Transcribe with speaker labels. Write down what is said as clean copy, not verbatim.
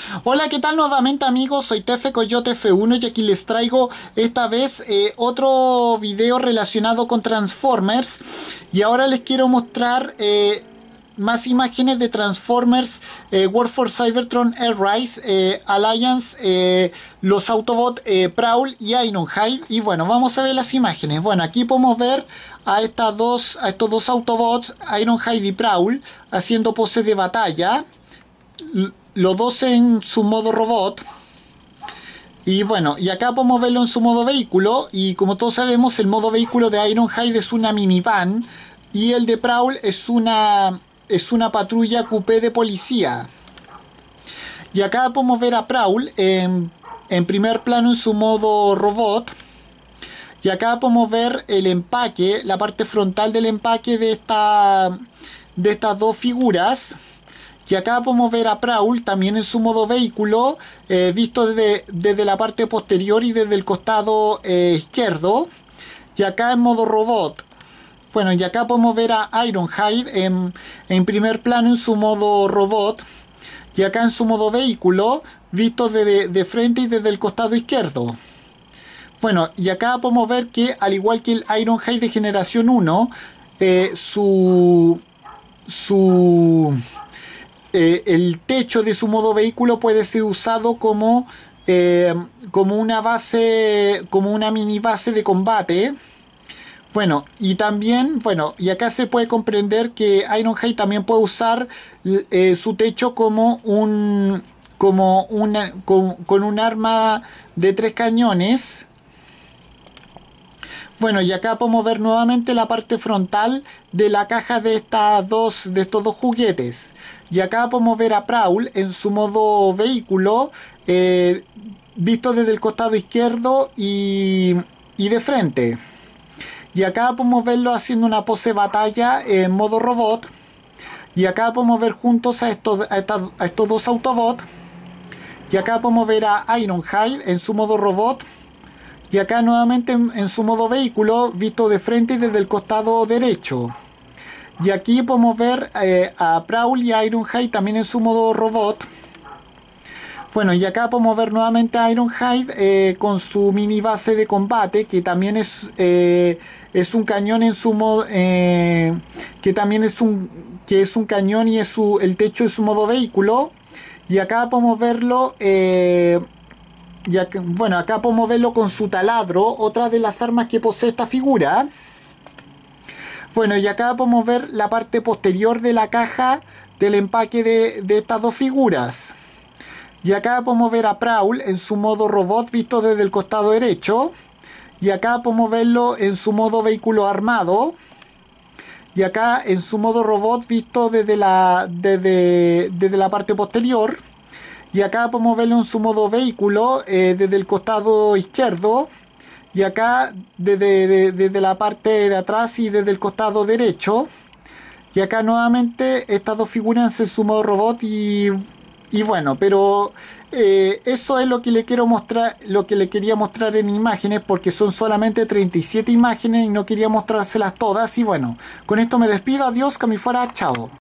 Speaker 1: Hola, ¿qué tal nuevamente amigos? Soy Tefe Coyote F1 y aquí les traigo esta vez otro video relacionado con Transformers y ahora les quiero mostrar más imágenes de Transformers War for Cybertron Air Rise, Alliance, los Autobots Prowl y Ironhide. Y bueno, vamos a ver las imágenes. Bueno, aquí podemos ver a estos dos Autobots, Ironhide y Prowl, haciendo poses de batalla, los dos en su modo robot. Y bueno, y acá podemos verlo en su modo vehículo. Y como todos sabemos, el modo vehículo de Ironhide es una minivan. Y el de Prowl es una patrulla coupé de policía. Y acá podemos ver a Prowl en primer plano en su modo robot. Y acá podemos ver el empaque, la parte frontal del empaque de estas dos figuras. Y acá podemos ver a Prowl también en su modo vehículo, visto desde la parte posterior y desde el costado izquierdo. Y acá en modo robot. Bueno, y acá podemos ver a Ironhide en primer plano en su modo robot. Y acá en su modo vehículo, visto de frente y desde el costado izquierdo. Bueno, y acá podemos ver que al igual que el Ironhide de generación 1, su el techo de su modo vehículo puede ser usado como una base, como una mini base de combate. Bueno, y también, bueno, y acá se puede comprender que Ironhide también puede usar su techo con un arma de 3 cañones. Bueno, y acá podemos ver nuevamente la parte frontal de la caja de estos dos juguetes. Y acá podemos ver a Prowl en su modo vehículo, eh, visto desde el costado izquierdo y de frente. Y acá podemos verlo haciendo una pose batalla en modo robot. Y acá podemos ver juntos a estos dos Autobots. Y acá podemos ver a Ironhide en su modo robot. Y acá nuevamente en su modo vehículo, visto de frente y desde el costado derecho. Y aquí podemos ver a Prowl y a Ironhide también en su modo robot. Bueno, y acá podemos ver nuevamente a Ironhide con su mini base de combate, que también es un cañón en su modo, que también es un cañón y el techo de su modo vehículo. Y acá podemos verlo, bueno, acá podemos verlo con su taladro, otra de las armas que posee esta figura. Bueno, y acá podemos ver la parte posterior de la caja del empaque de estas dos figuras. Y acá podemos ver a Prowl en su modo robot visto desde el costado derecho. Y acá podemos verlo en su modo vehículo armado. Y acá en su modo robot visto desde la parte posterior. Y acá podemos verlo en su modo vehículo desde el costado izquierdo. Y acá desde la parte de atrás y desde el costado derecho. Y acá nuevamente estas dos figuras en su modo robot y bueno, pero eso es lo que le quiero mostrar, lo que le quería mostrar en imágenes, porque son solamente 37 imágenes y no quería mostrárselas todas. Y bueno, con esto me despido, adiós, que me fuera, chao.